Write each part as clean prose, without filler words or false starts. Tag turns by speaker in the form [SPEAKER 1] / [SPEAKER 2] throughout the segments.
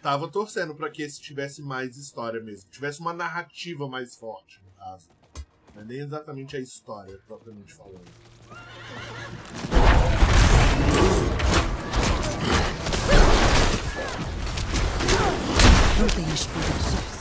[SPEAKER 1] tava torcendo pra que esse tivesse mais história mesmo. Tivesse uma narrativa mais forte, no caso. Não é nem exatamente a história, propriamente falando.
[SPEAKER 2] Não tenho espírito suficiente.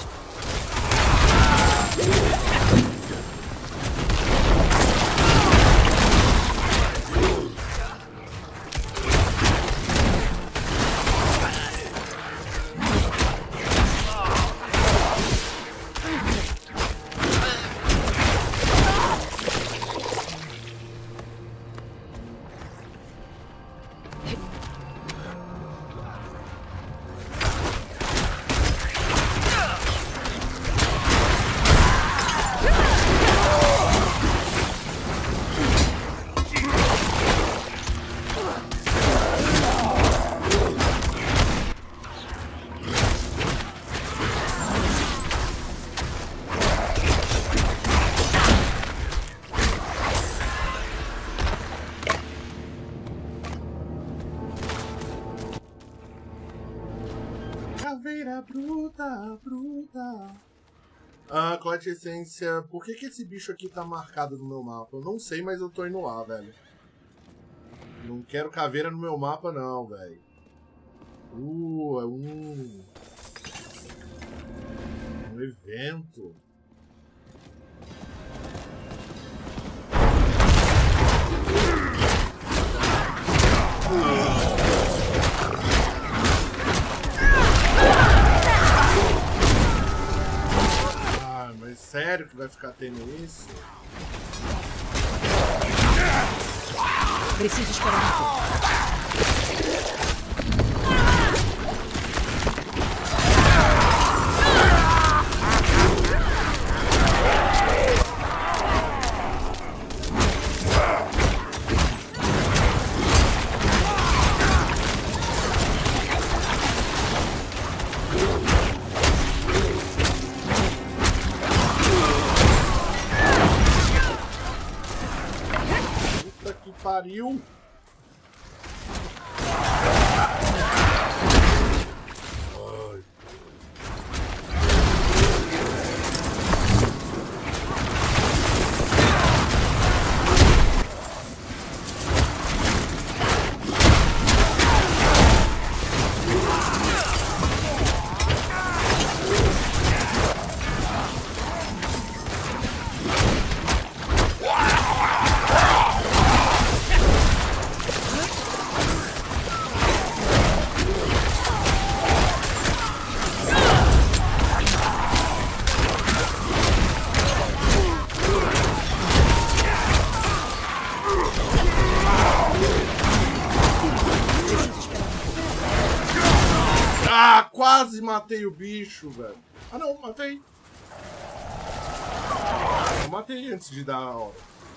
[SPEAKER 1] Caveira bruta, bruta. Colete essência. Por que esse bicho aqui tá marcado no meu mapa? Eu não sei, mas eu tô indo lá, velho. Não quero caveira no meu mapa, não, velho. É um evento. Mas sério que vai ficar tendo isso?
[SPEAKER 2] Preciso esperar um pouco.
[SPEAKER 1] Pariu! Quase matei o bicho, velho. Ah, não, matei. Eu matei antes de dar a hora.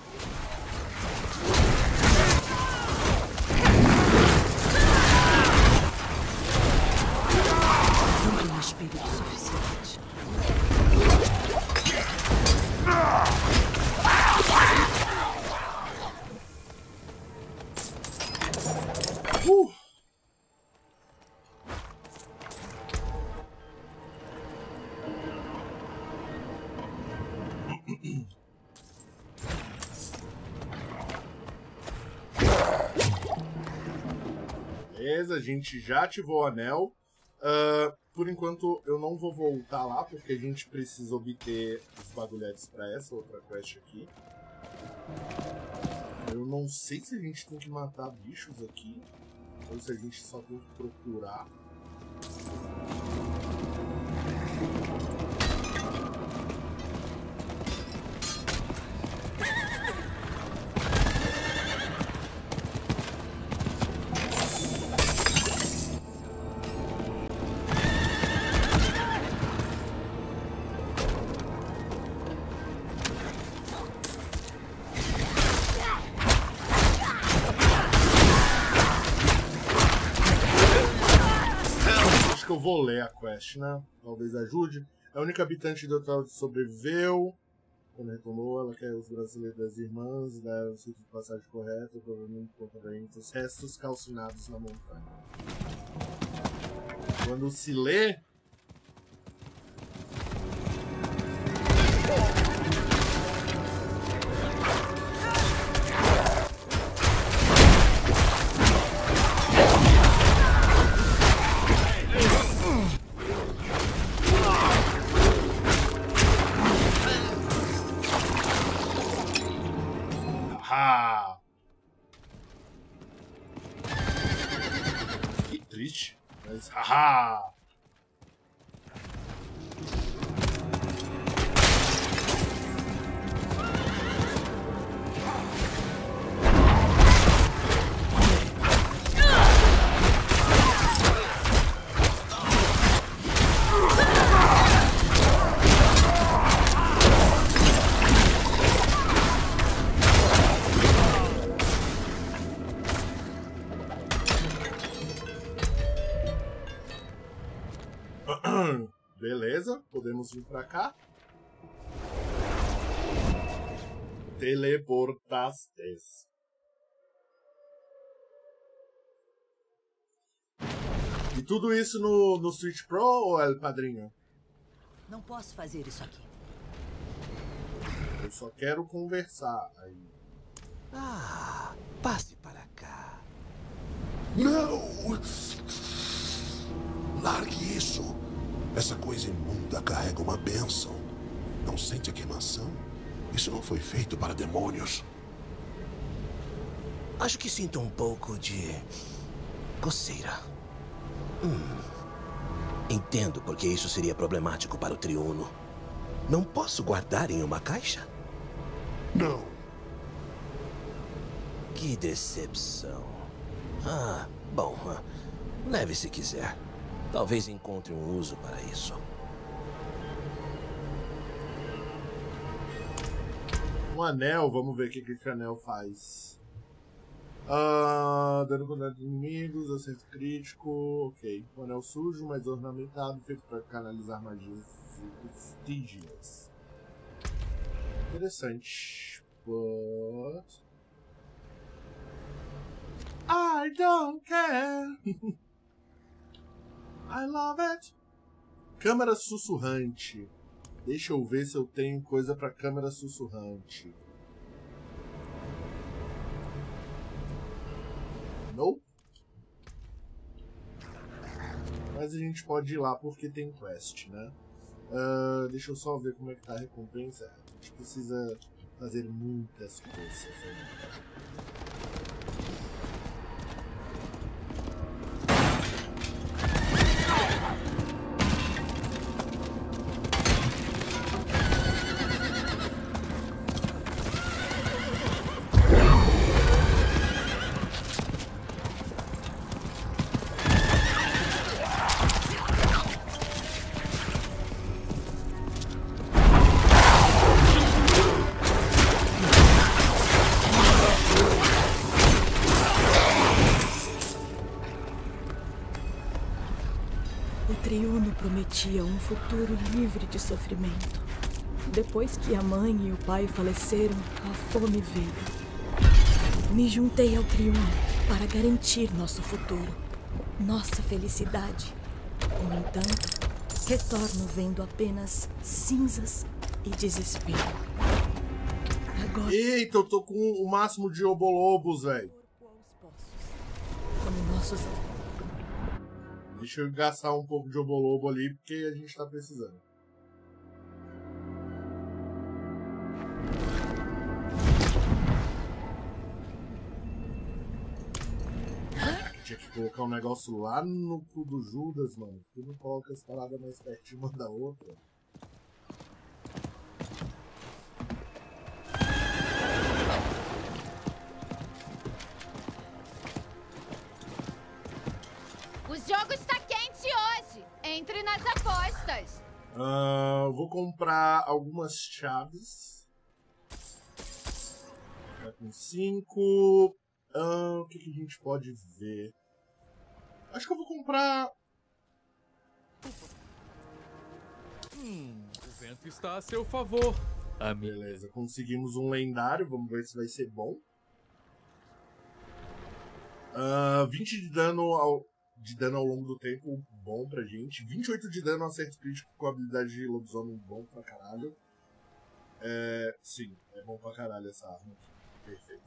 [SPEAKER 2] Não tenho espírito suficiente.
[SPEAKER 1] Beleza, a gente já ativou o anel. Por enquanto eu não vou voltar lá, porque a gente precisa obter os bagulhetes para essa outra quest aqui. Eu não sei se a gente tem que matar bichos aqui, ou se a gente só tem que procurar. Eu vou ler a quest, né? Talvez ajude. A única habitante do hotel sobreviveu. Quando retornou, ela quer os braceletes das irmãs, dar o sítio de passagem correto, provavelmente contra os restos calcinados na montanha. Quando se lê... Ah! Que triste. Mas, haha! Beleza, podemos vir pra cá. Teleportastes. E tudo isso no Switch Pro ou é padrinho?
[SPEAKER 2] Não posso fazer isso aqui.
[SPEAKER 1] Eu só quero conversar aí.
[SPEAKER 3] Ah, passe para cá. Não! Largue isso. Essa coisa imunda carrega uma bênção. Não sente a queimação? Isso não foi feito para demônios. Acho que sinto um pouco de coceira. Entendo porque isso seria problemático para o triuno. Não posso guardar em uma caixa? Não. Que decepção. Ah, bom. Leve se quiser. Talvez encontre um uso para isso.
[SPEAKER 1] Um anel, vamos ver o que esse anel faz. Dano contra inimigos, acerto crítico. Ok. Um anel sujo, mas ornamentado, feito para canalizar magias estígias. Interessante. But... I don't care. I love it. Câmara sussurrante. Deixa eu ver se eu tenho coisa pra câmara sussurrante. Nope. Mas a gente pode ir lá porque tem quest, né? Deixa eu só ver como é que tá a recompensa. A gente precisa fazer muitas coisas ainda.
[SPEAKER 2] Prometia um futuro livre de sofrimento. Depois que a mãe e o pai faleceram, a fome veio. Me juntei ao triuno para garantir nosso futuro, nossa felicidade. No entanto, retorno vendo apenas cinzas e desespero. Agora...
[SPEAKER 1] Eita, eu tô com o máximo de obolobos, velho.
[SPEAKER 2] Como nossos...
[SPEAKER 1] Deixa eu gastar um pouco de obolobo ali, porque a gente tá precisando. Tinha que colocar um negócio lá no cu do Judas, mano. Tu não coloca as paradas mais pertinho uma da outra.
[SPEAKER 4] O jogo está quente hoje. Entre nas apostas.
[SPEAKER 1] Vou comprar algumas chaves. Tá com 5. O que a gente pode ver? Acho que eu vou comprar...
[SPEAKER 5] O vento está a seu favor.
[SPEAKER 1] Beleza, conseguimos um lendário. Vamos ver se vai ser bom. 20 de dano ao... de dano ao longo do tempo, bom pra gente. 28 de dano, acerto crítico com habilidade de lobisomem, bom pra caralho. Sim, é bom pra caralho essa arma aqui. Perfeito.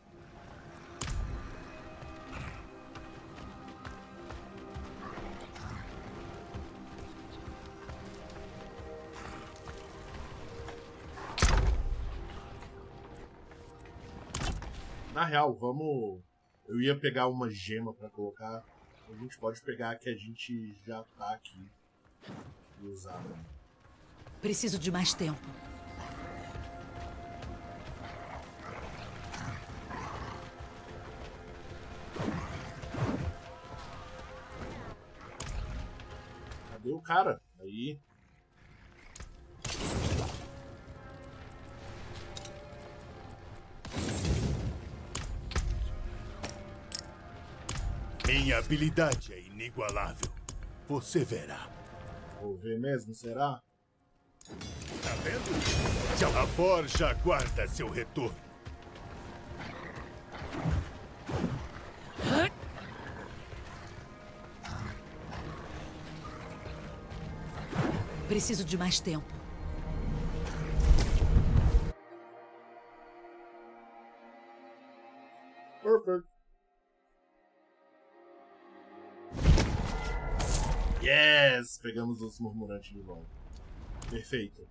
[SPEAKER 1] Na real, vamos... Eu ia pegar uma gema pra colocar. A gente pode pegar a que a gente já tá aqui e usar.
[SPEAKER 6] Preciso de mais tempo.
[SPEAKER 1] Cadê o cara? Aí.
[SPEAKER 7] Minha habilidade é inigualável. Você verá.
[SPEAKER 1] Vou ver mesmo, será?
[SPEAKER 7] Tá vendo? A forja aguarda seu retorno.
[SPEAKER 6] Preciso de mais tempo.
[SPEAKER 1] Perfect. Yes! Pegamos os murmurantes de volta. Perfeito.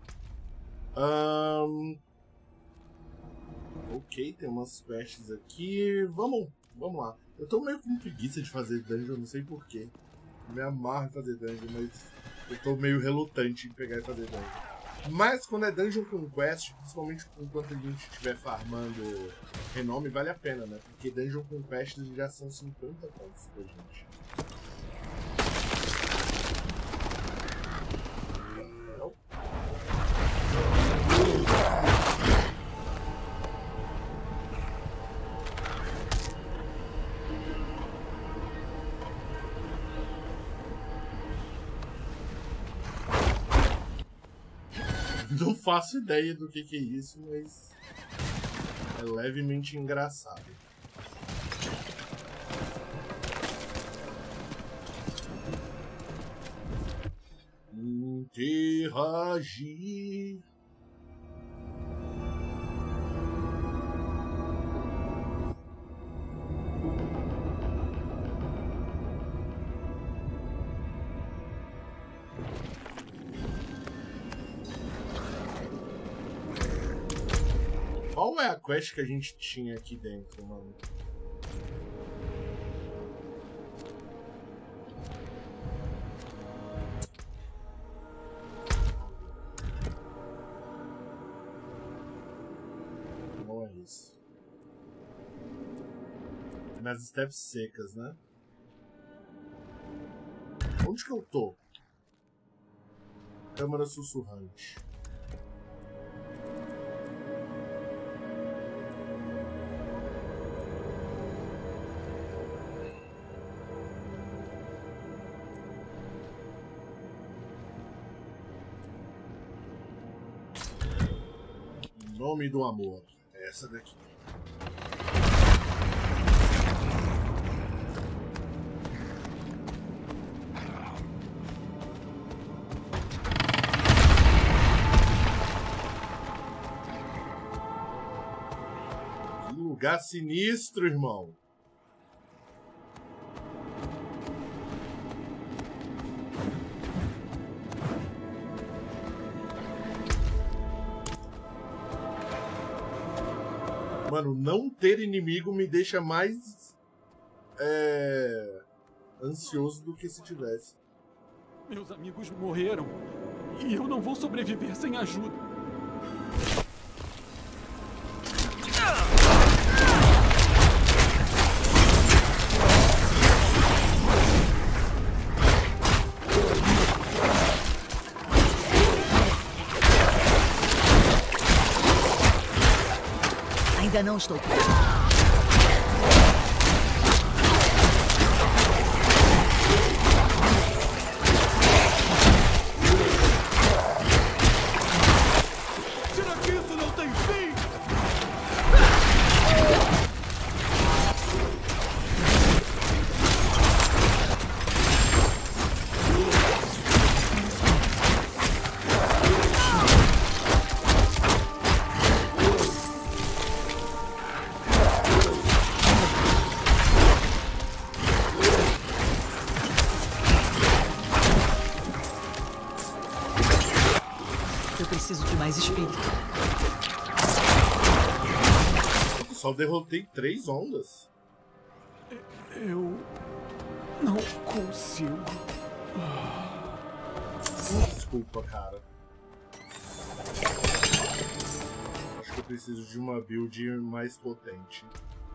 [SPEAKER 1] Ok, tem umas quests aqui. Vamos lá. Eu tô meio com preguiça de fazer dungeon, não sei porquê. Me amarro em fazer dungeon, mas eu tô meio relutante em pegar e fazer dungeon. Mas quando é dungeon com quest, principalmente enquanto a gente estiver farmando renome, vale a pena, né? Porque dungeon com quest já são 50 pontos pra gente. Não faço ideia do que é isso, mas é levemente engraçado. Interagir. Qual é a quest que a gente tinha aqui dentro, mano? Não é isso. É nas steps secas, né? Onde que eu tô? Câmara sussurrante. Nome do amor. É essa daqui. Que lugar sinistro, irmão. Mano, não ter inimigo me deixa mais ansioso do que se tivesse.
[SPEAKER 5] Meus amigos morreram e eu não vou sobreviver sem ajuda.
[SPEAKER 6] Ainda não estou.
[SPEAKER 5] Será que isso não tem fim?
[SPEAKER 6] Preciso de mais espírito.
[SPEAKER 1] Eu só derrotei 3 ondas.
[SPEAKER 5] Eu não consigo.
[SPEAKER 1] Desculpa, cara. Acho que eu preciso de uma build mais potente.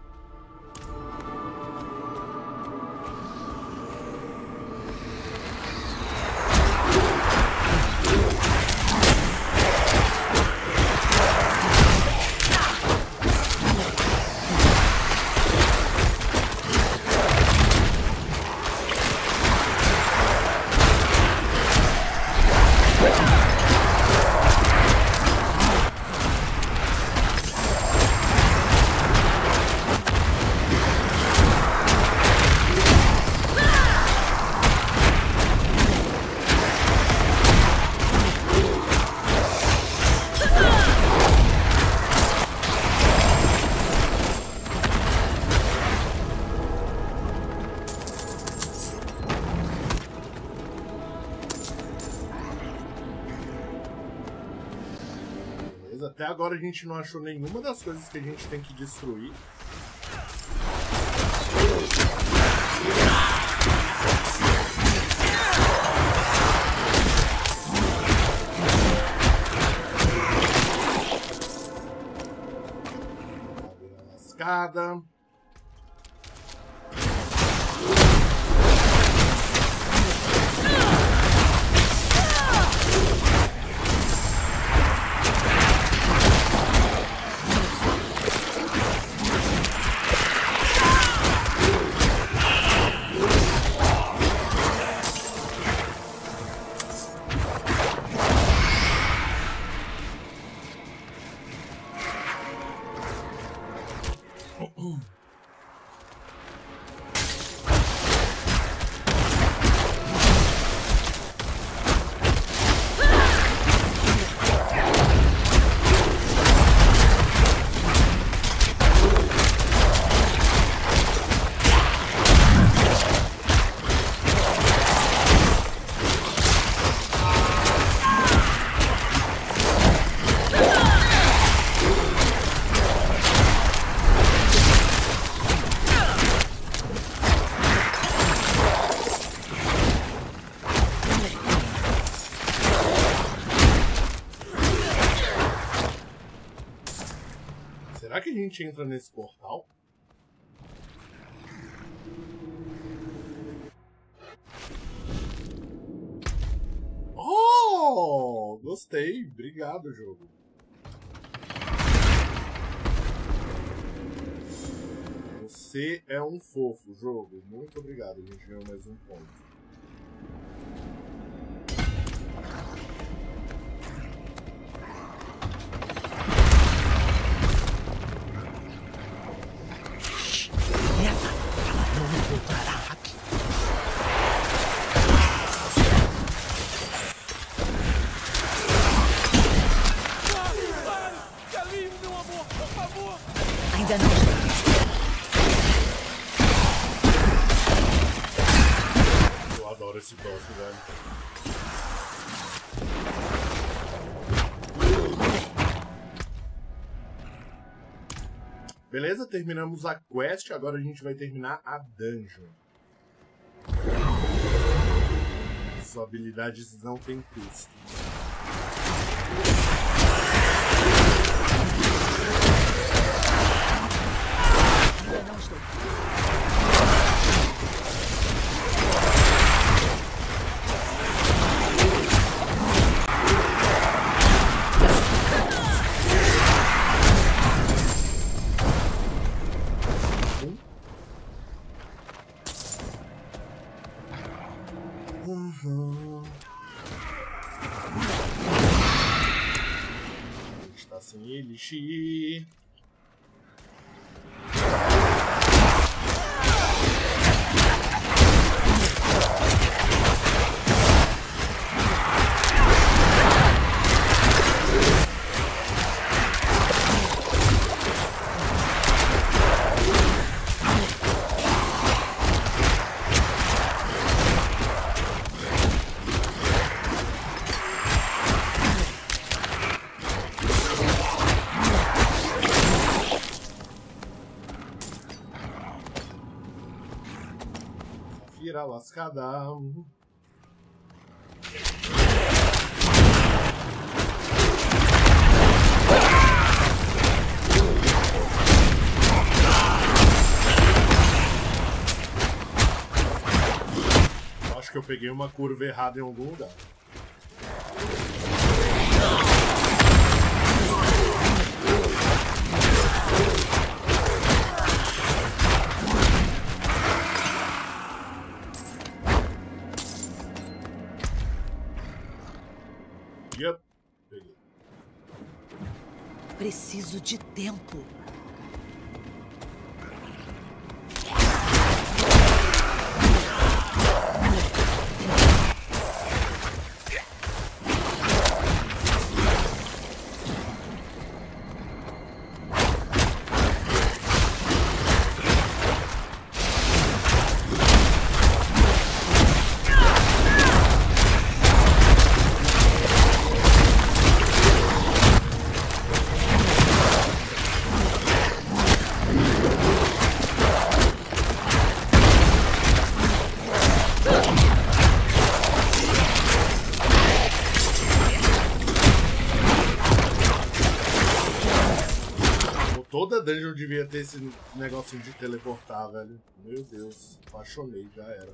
[SPEAKER 1] Até agora a gente não achou nenhuma das coisas que a gente tem que destruir. Abre a lascada. Será que a gente entra nesse portal? Oh! Gostei. Obrigado, jogo. Você é um fofo, jogo. Muito obrigado. A gente ganhou mais um ponto.
[SPEAKER 6] Ainda não estou.
[SPEAKER 1] Eu adoro esse boss, velho. Beleza, terminamos a quest, agora a gente vai terminar a dungeon. Suas habilidades não têm custo.
[SPEAKER 6] Ainda não estou.
[SPEAKER 1] A gente tá sem elixir. carteira lascada. Acho que eu peguei uma curva errada em algum lugar. Yep. Peguei.
[SPEAKER 6] Preciso de tempo.
[SPEAKER 1] Toda dungeon devia ter esse negocinho de teleportar, velho. Meu Deus, apaixonei, já era.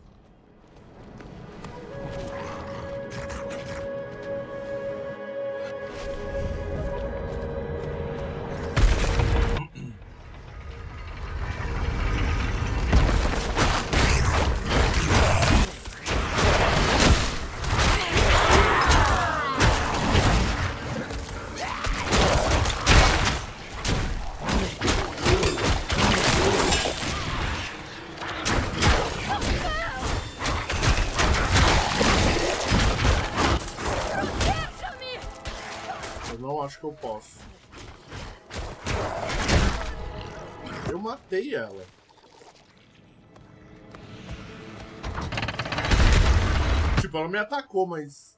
[SPEAKER 1] Acho que eu posso. Eu matei ela. Tipo, ela me atacou, mas...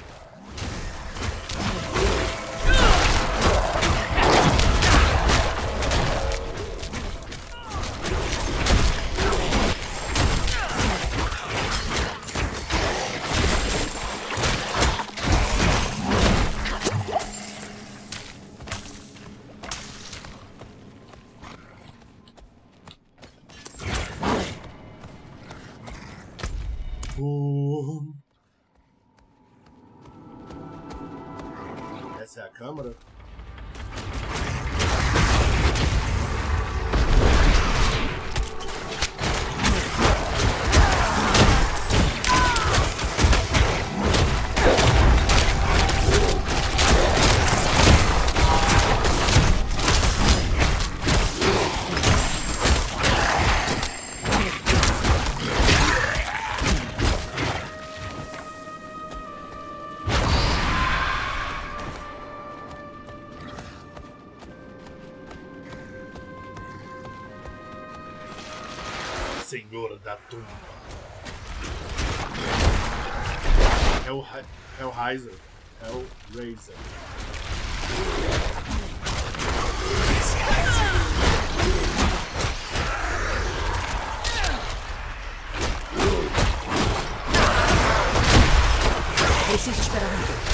[SPEAKER 1] Essa é a câmera? Senhor da tumba. Hellraiser. Hellraiser.
[SPEAKER 6] Preciso esperar um pouco.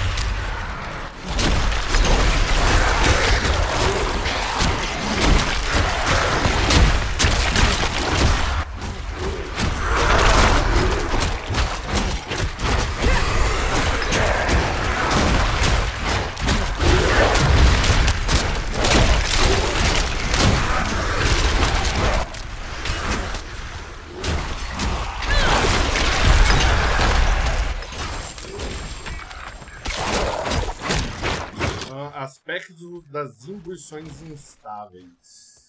[SPEAKER 6] Aspectos das imbuições instáveis.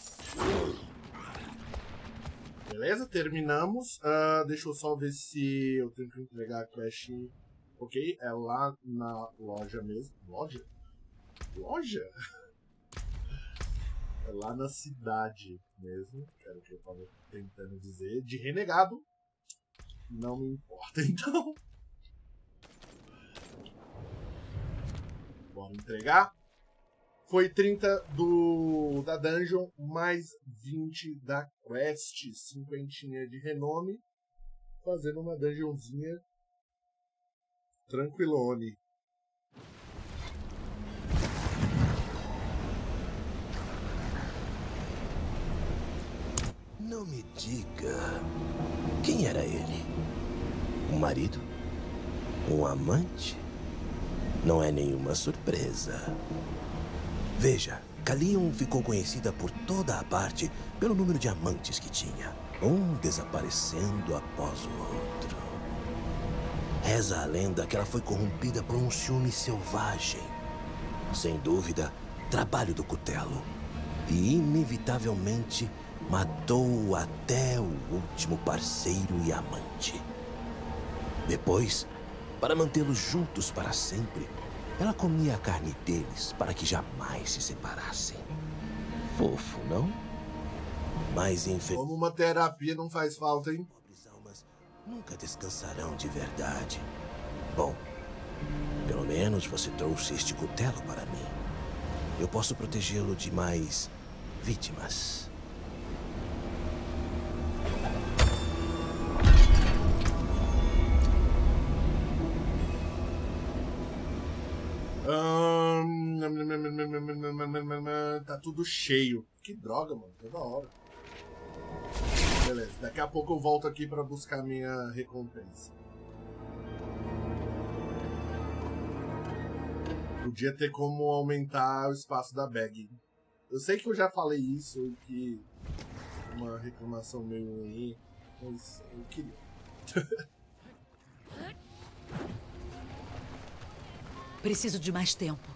[SPEAKER 6] Beleza, terminamos. Deixa eu só ver se eu tenho que entregar a quest. Ok, é lá na loja mesmo. Loja? Loja? É lá na cidade mesmo. Que era o que eu tava tentando dizer. De renegado. Não me importa, então. Bora entregar. Foi 30 da dungeon, mais 20 da quest. 50 de renome.
[SPEAKER 1] fazendo uma dungeonzinha tranquilone.
[SPEAKER 3] Não me diga. Quem era ele? Um marido? Um amante? Não é nenhuma surpresa. Veja, Calion ficou conhecida por toda a parte pelo número de amantes que tinha. Um desaparecendo após o outro. Reza a lenda que ela foi corrompida por um ciúme selvagem. Sem dúvida, trabalho do cutelo. E inevitavelmente matou até o último parceiro e amante. Depois, para mantê-los juntos para sempre, ela comia a carne deles para que jamais se separassem. Fofo, não? Mas
[SPEAKER 1] Como uma terapia não faz falta, hein?
[SPEAKER 3] pobres almas nunca descansarão de verdade. Bom, pelo menos você trouxe este cutelo para mim. Eu posso protegê-lo de mais vítimas.
[SPEAKER 1] Tá tudo cheio. Que droga, mano. Toda hora. Beleza, daqui a pouco eu volto aqui pra buscar minha recompensa. Podia ter como aumentar o espaço da bag. Eu sei que eu já falei isso e que uma reclamação meio ruim, mas eu queria.
[SPEAKER 8] Preciso de mais tempo.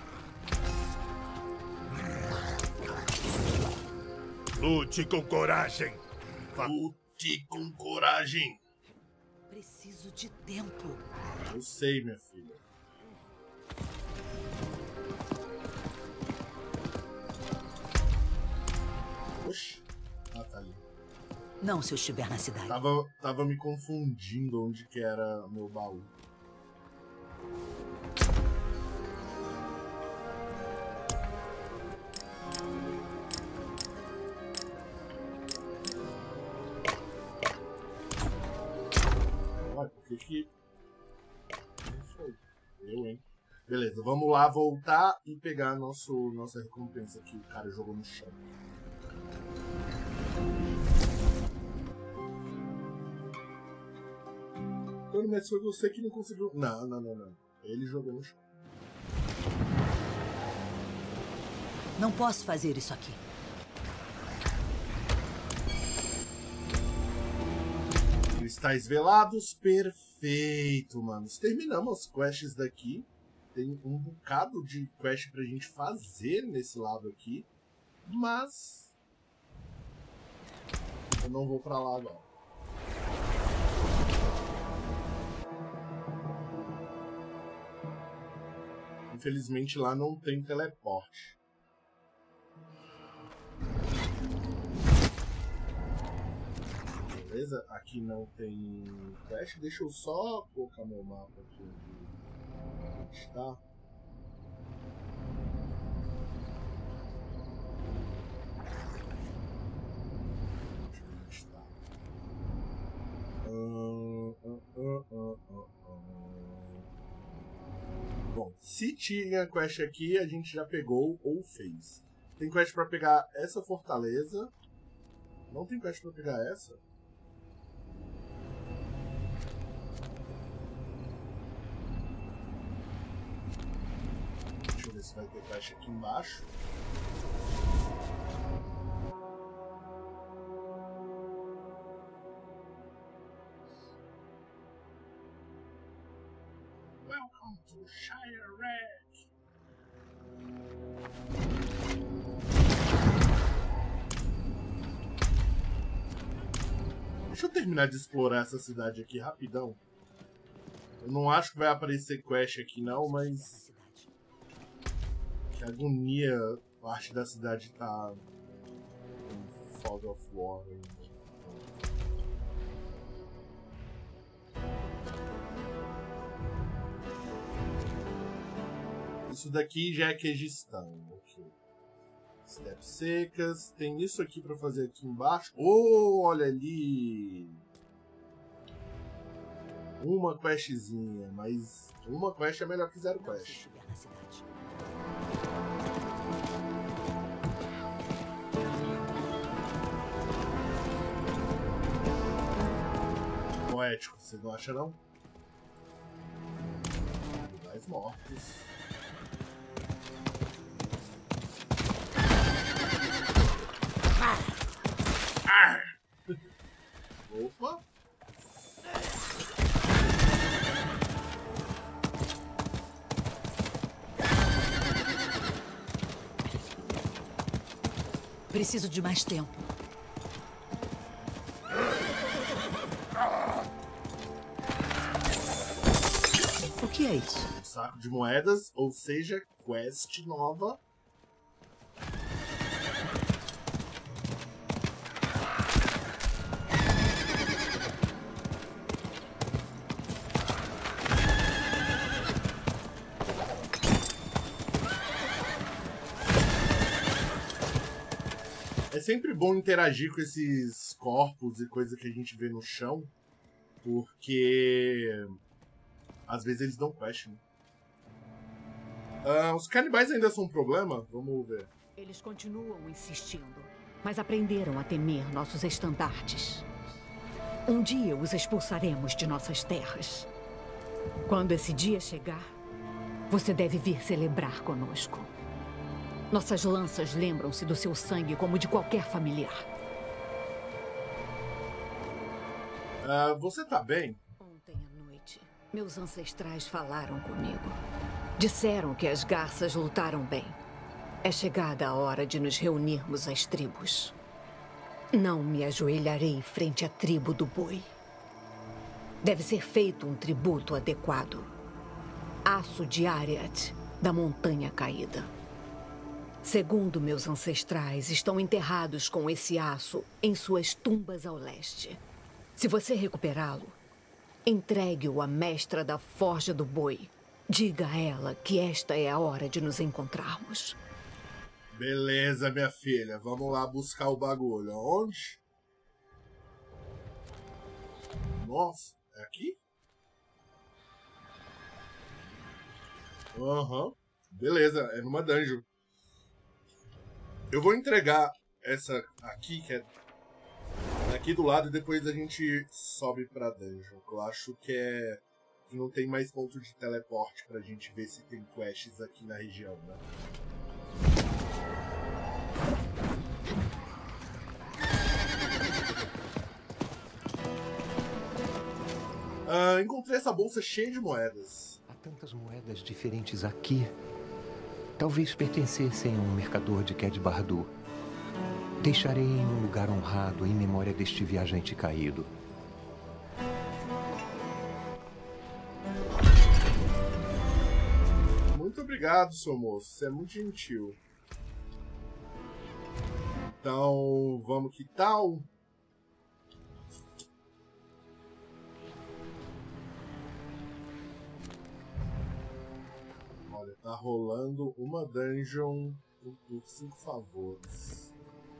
[SPEAKER 7] Lute com coragem.
[SPEAKER 1] Lute com coragem.
[SPEAKER 8] Preciso de tempo.
[SPEAKER 1] Eu sei, minha filha. Oxi. Ah, tá ali.
[SPEAKER 8] Não se eu estiver na cidade.
[SPEAKER 1] Tava me confundindo onde que era meu baú. Ué, por que não foi? Eu, hein? Beleza, vamos lá voltar e pegar nossa recompensa que o cara jogou no chão. Mas foi você que não conseguiu. Não. Ele jogou no chão.
[SPEAKER 8] Não posso fazer isso aqui.
[SPEAKER 1] Cristais velados, perfeito, mano. Terminamos as quests daqui. Tem um bocado de quest pra gente fazer nesse lado aqui. Mas eu não vou pra lá agora. Infelizmente lá não tem teleporte. Beleza? Aqui não tem quest. Deixa eu só colocar meu mapa aqui onde está. Deixa eu ver onde está. Bom, se tinha quest aqui, a gente já pegou ou fez. Tem quest pra pegar essa fortaleza. Não tem quest pra pegar essa? Deixa eu ver se vai ter quest aqui embaixo. Welcome to Shire Wreck. Deixa eu terminar de explorar essa cidade aqui rapidão. Eu não acho que vai aparecer quest aqui não, mas que agonia parte da cidade tá com Fog of War. Isso daqui já é Queijistão. Okay. Steps secas. Tem isso aqui pra fazer aqui embaixo. Oh, olha ali. Uma questzinha, mas uma quest é melhor que zero
[SPEAKER 8] Não se eu
[SPEAKER 1] quest.
[SPEAKER 8] estiver na cidade.
[SPEAKER 1] Poético, você não acha não? Mais mortos. Opa!
[SPEAKER 8] Preciso de mais tempo. O que é isso?
[SPEAKER 1] Um saco de moedas, ou seja, quest nova. É sempre bom interagir com esses corpos e coisas que a gente vê no chão, porque às vezes eles dão quest, né? Os canibais ainda são um problema? Vamos ver.
[SPEAKER 9] Eles continuam insistindo, mas aprenderam a temer nossos estandartes. Um dia os expulsaremos de nossas terras. Quando esse dia chegar, você deve vir celebrar conosco. Nossas lanças lembram-se do seu sangue como de qualquer familiar.
[SPEAKER 1] Você tá bem?
[SPEAKER 9] Ontem à noite, meus ancestrais falaram comigo. Disseram que as garças lutaram bem. É chegada a hora de nos reunirmos às tribos. Não me ajoelharei frente à tribo do boi. Deve ser feito um tributo adequado. Aço de Ariat, da Montanha Caída. Segundo meus ancestrais, estão enterrados com esse aço em suas tumbas ao leste. Se você recuperá-lo, entregue-o à mestra da Forja do Boi. Diga a ela que esta é a hora de nos encontrarmos.
[SPEAKER 1] Beleza, minha filha. Vamos lá buscar o bagulho. Onde? Nossa, é aqui? Aham. Beleza, é numa dungeon. Eu vou entregar essa aqui, que é aqui do lado, e depois a gente sobe pra dungeon. Eu acho que não tem mais ponto de teleporte pra gente ver se tem quests aqui na região, né? Encontrei essa bolsa cheia de moedas.
[SPEAKER 10] Há tantas moedas diferentes aqui. Talvez pertencessem a um mercador de Ked Bardu. Deixarei em um lugar honrado em memória deste viajante caído.
[SPEAKER 1] Muito obrigado, seu moço. Você é muito gentil. Então, vamos que tal? Olha, tá rolando uma dungeon por 5 favores.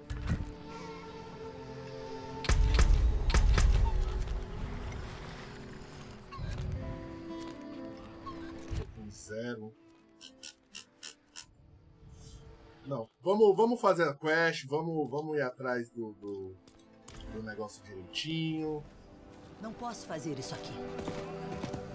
[SPEAKER 1] Tô com 0. Não, vamos fazer a quest, vamos ir atrás do negócio direitinho.
[SPEAKER 8] Não posso fazer isso aqui.